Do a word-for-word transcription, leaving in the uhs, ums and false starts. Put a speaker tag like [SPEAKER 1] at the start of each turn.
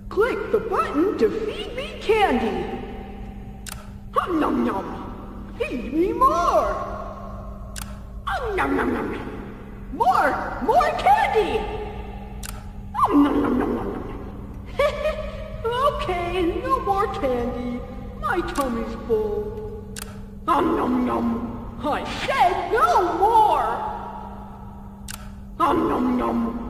[SPEAKER 1] Click the button to feed me candy. Hum num num. Feed me more. Hum num num num. More, more candy. Hum num num num num. Okay, no more candy. My tummy's full. Hum num num. I said no more. Hum num num.